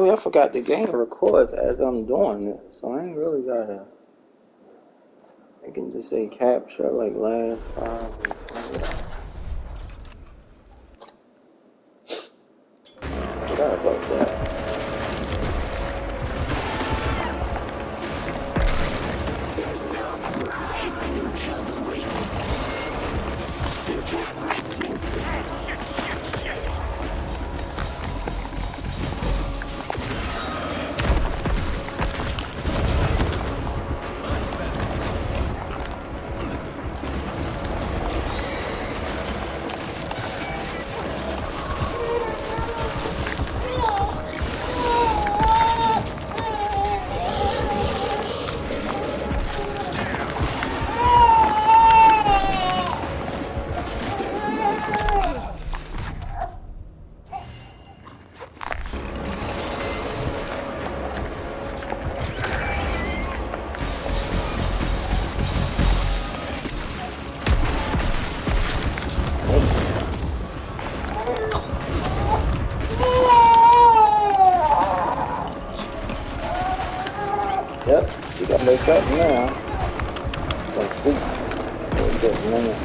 Oh, yeah, I forgot the game records as I'm doing it, so I ain't really gotta. I can just say capture like last 5 and 10. Forgot about that. Yep, you got make up now. Don't speak. Very good, man.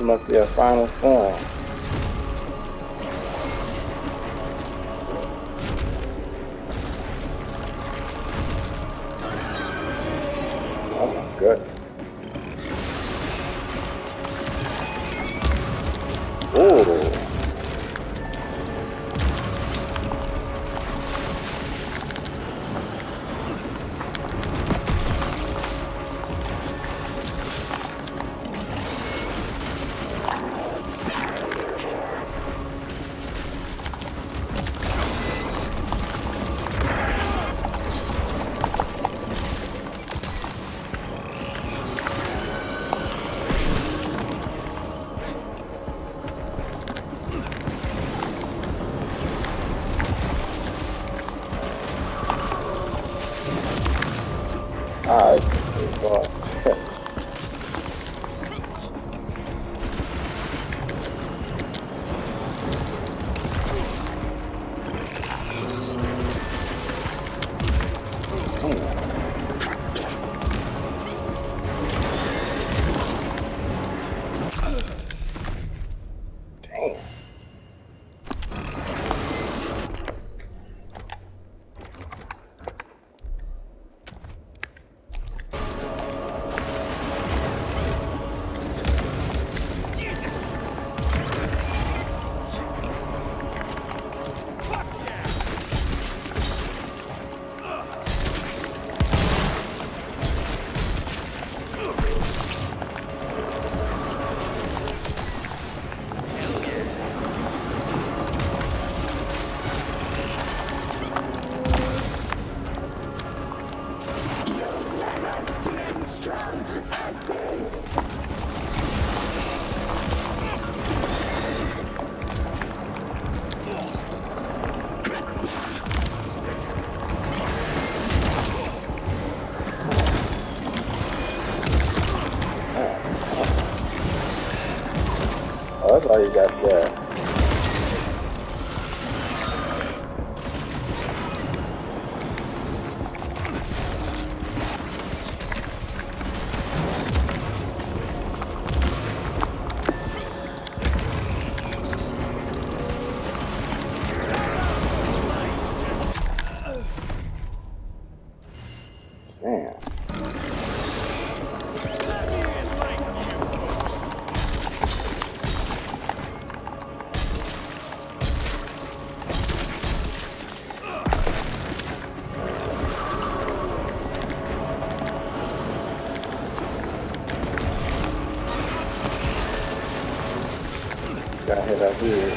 must be a final form. Oh my goodness. Ooh. Alright, boss. Damn. Oh, that's why you got that. Damn. Gotta hit up here.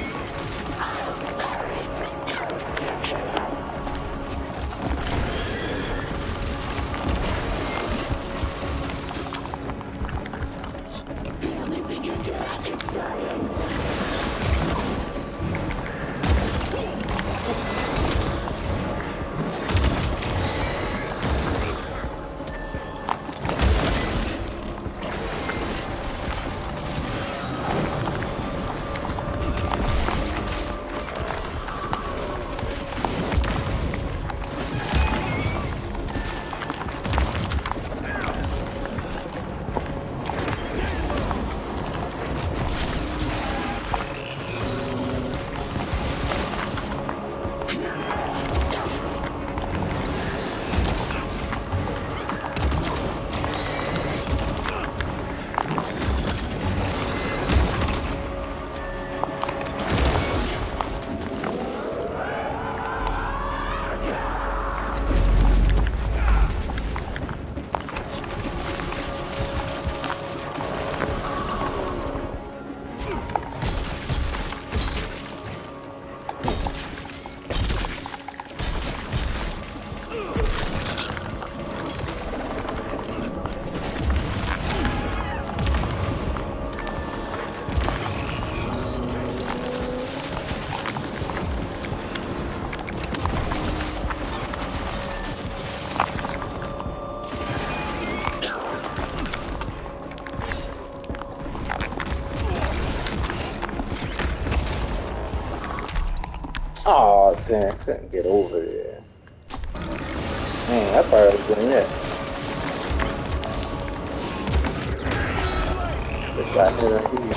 Oh, damn, couldn't get over there. Man, that part was good, yeah. got hit on here.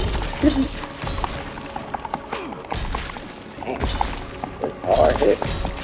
Damn, that's hard hit.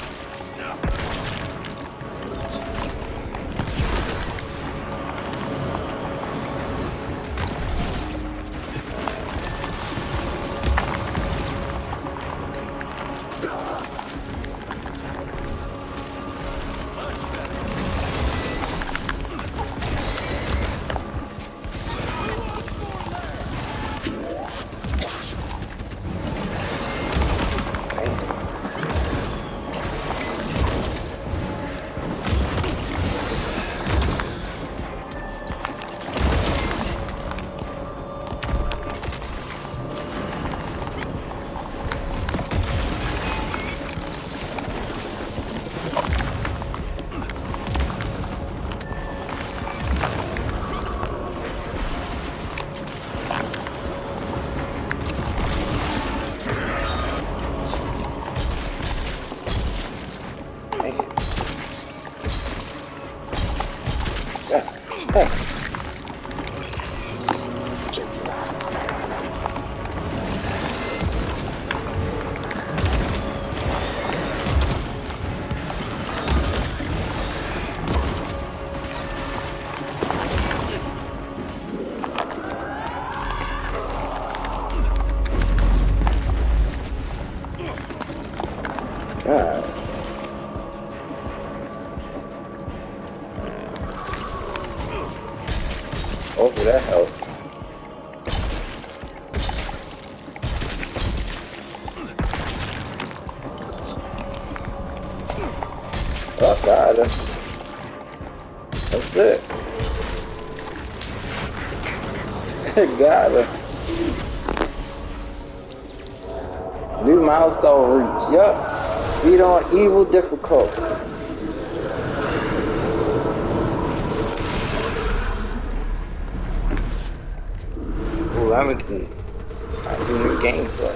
God. Hopefully that helps. Oh, got her. That's it. Got her. New milestone reached. Yup. Beat on evil difficult. Ooh, I'm a new gameplay.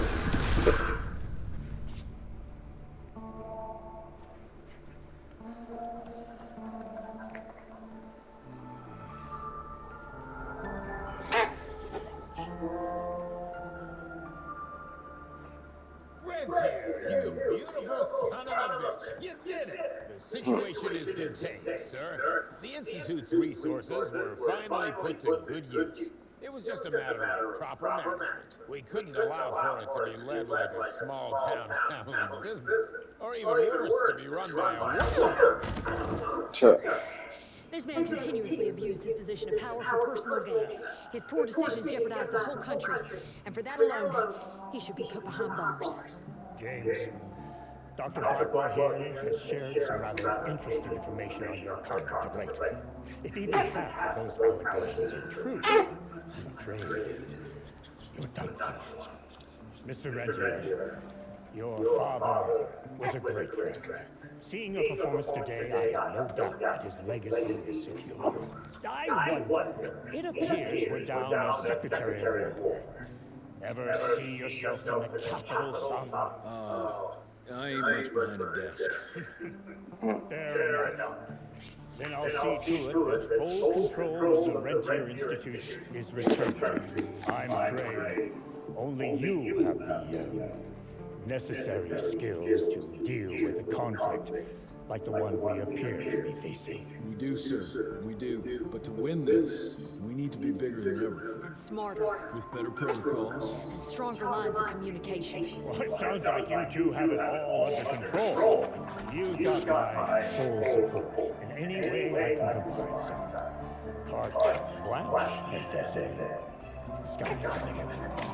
Red's here, you beautiful son of a bitch. You did it. The situation is contained, sir. The Institute's resources were finally put to good use. It was just a matter of proper management. We couldn't allow for it to be led like a small-town family business, or even worse, to be run by a woman. Sure. This man continuously abused his position of power for personal gain. His poor decisions jeopardized the whole country, and for that alone, he should be put behind bars. James, Dr. Blackwell here has shared some rather interesting information on your conduct of late. If even half of those allegations are true, I'm afraid you're done for. Mr. Rentier, your father was a great friend. Seeing your performance today, I have no doubt that his legacy is secure. I wonder, it appears we're down a Secretary of War. Ever see yourself in the Capitol, son? I ain't much behind a desk. Fair enough. Then I'll see to it that full control of the Rentier Institute is returned to you. I'm afraid only you have the necessary skills to deal with a conflict like the one we appear to be facing. We do, sir. We do. But to win this, we need to be bigger than ever. And smarter. With better protocols. And stronger lines of communication. Well, it sounds like you two have it all under control. You've got my full support in any way I can provide, son. Carte blanche, as they say. Sky's the limit.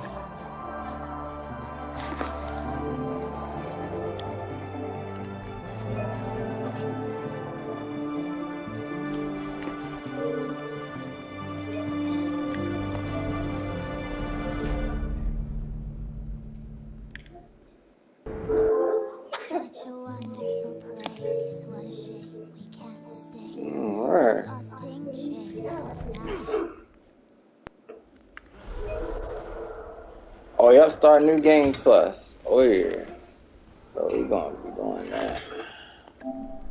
Such a wonderful place. What a shame we can't stay. Alright. Exhausting chases now. Oh, yep, start new game plus. Oh, yeah. So we gonna be doing that.